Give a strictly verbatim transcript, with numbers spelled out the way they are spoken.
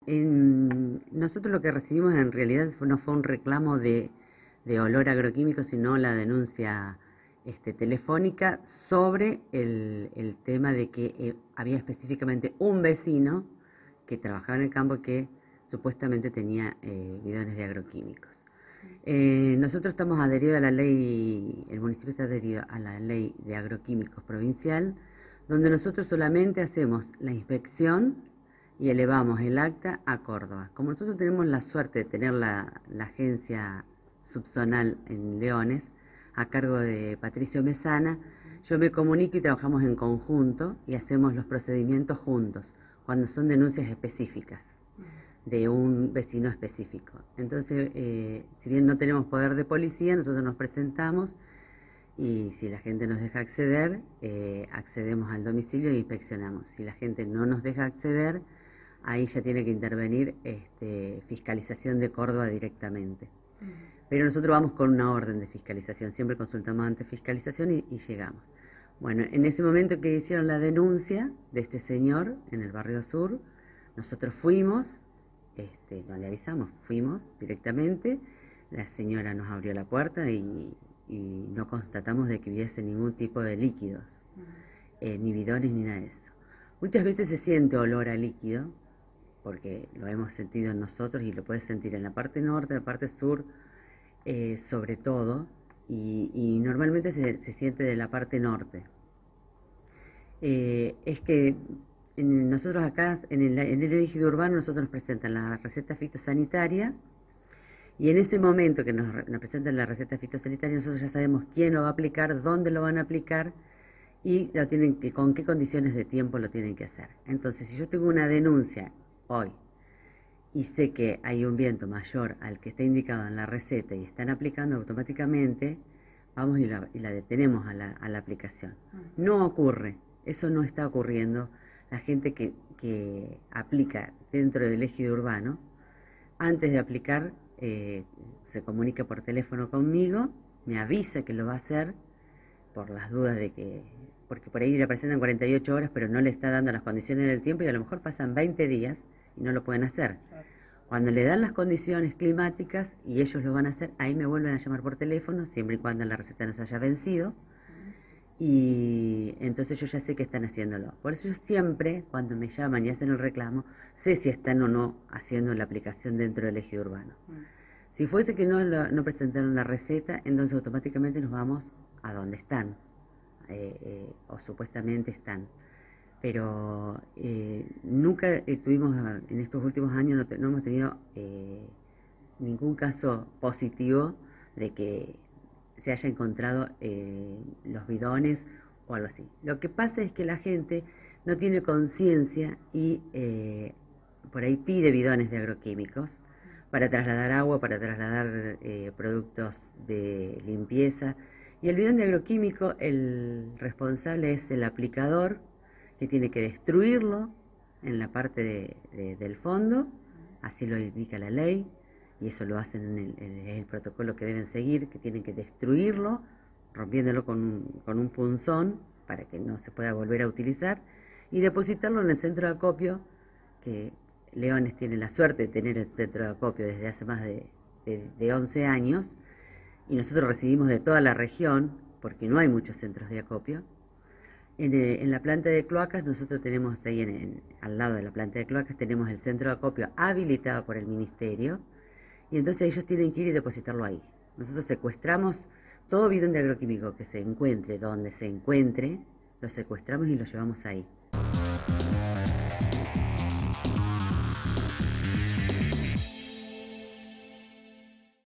en, nosotros lo que recibimos en realidad fue- no fue un reclamo de, de olor agroquímico, sino la denuncia este, telefónica sobre el, el tema de que eh, había específicamente un vecino que trabajaba en el campo que supuestamente tenía eh, bidones de agroquímicos. Eh, nosotros estamos adheridos a la ley, el municipio está adherido a la ley de agroquímicos provincial, donde nosotros solamente hacemos la inspección y elevamos el acta a Córdoba. Como nosotros tenemos la suerte de tener la, la agencia subzonal en Leones, a cargo de Patricio Mesana, yo me comunico y trabajamos en conjunto y hacemos los procedimientos juntos, cuando son denuncias específicas de un vecino específico. Entonces, eh, si bien no tenemos poder de policía, nosotros nos presentamos y si la gente nos deja acceder, eh, accedemos al domicilio e inspeccionamos. Si la gente no nos deja acceder, ahí ya tiene que intervenir este, fiscalización de Córdoba directamente. Pero nosotros vamos con una orden de fiscalización, siempre consultamos ante fiscalización y, y llegamos. Bueno, en ese momento que hicieron la denuncia de este señor en el barrio sur, nosotros fuimos, este, no le avisamos, fuimos directamente, la señora nos abrió la puerta y, y no constatamos de que hubiese ningún tipo de líquidos, eh, ni bidones ni nada de eso. Muchas veces se siente olor a líquido, porque lo hemos sentido en nosotros y lo puedes sentir en la parte norte, en la parte sur, eh, sobre todo, y, y normalmente se, se siente de la parte norte. Eh, es que en, nosotros acá, en el, en el ejido urbano, nosotros nos presentan la receta fitosanitaria, y en ese momento que nos, nos presentan la receta fitosanitaria, nosotros ya sabemos quién lo va a aplicar, dónde lo van a aplicar, y lo tienen que, con qué condiciones de tiempo lo tienen que hacer. Entonces, si yo tengo una denuncia hoy, y sé que hay un viento mayor al que está indicado en la receta y están aplicando automáticamente, vamos y la, y la detenemos a la, a la aplicación. No ocurre, eso no está ocurriendo. La gente que, que aplica dentro del ejido urbano, antes de aplicar, eh, se comunica por teléfono conmigo, me avisa que lo va a hacer, por las dudas de que, porque por ahí le presentan cuarenta y ocho horas, pero no le está dando las condiciones del tiempo y a lo mejor pasan veinte días y no lo pueden hacer. Cuando le dan las condiciones climáticas y ellos lo van a hacer, ahí me vuelven a llamar por teléfono, siempre y cuando la receta no se haya vencido, y entonces yo ya sé que están haciéndolo. Por eso yo siempre, cuando me llaman y hacen el reclamo, sé si están o no haciendo la aplicación dentro del ejido urbano. Si fuese que no, lo, no presentaron la receta, entonces automáticamente nos vamos a donde están, eh, eh, o supuestamente están. Pero eh, nunca eh, tuvimos, en estos últimos años, no, te, no hemos tenido eh, ningún caso positivo de que se haya encontrado eh, los bidones o algo así. Lo que pasa es que la gente no tiene conciencia y eh, por ahí pide bidones de agroquímicos para trasladar agua, para trasladar eh, productos de limpieza. Y el bidón de agroquímico, el responsable es el aplicador, que tiene que destruirlo en la parte de, de, del fondo, así lo indica la ley, y eso lo hacen en el, en el protocolo que deben seguir, que tienen que destruirlo, rompiéndolo con un, con un punzón para que no se pueda volver a utilizar, y depositarlo en el centro de acopio, que Leones tiene la suerte de tener el centro de acopio desde hace más de, de, de once años, y nosotros recibimos de toda la región, porque no hay muchos centros de acopio. En, eh, en la planta de cloacas, nosotros tenemos ahí, en, en, al lado de la planta de cloacas, tenemos el centro de acopio habilitado por el ministerio, y entonces ellos tienen que ir y depositarlo ahí. Nosotros secuestramos todo bidón de agroquímico que se encuentre donde se encuentre, lo secuestramos y lo llevamos ahí.